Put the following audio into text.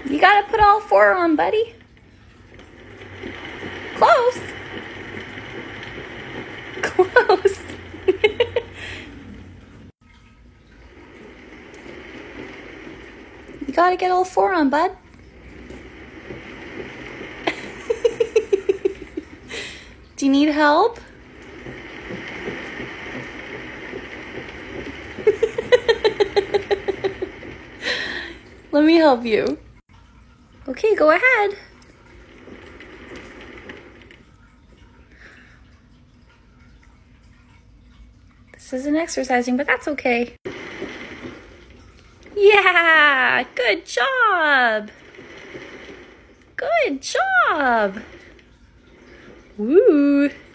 You gotta put all 4 on, buddy. Close. Close. You gotta get all 4 on, bud. Do you need help? Let me help you. Okay, go ahead. This isn't exercising, but that's okay. Yeah, good job. Good job. Woo.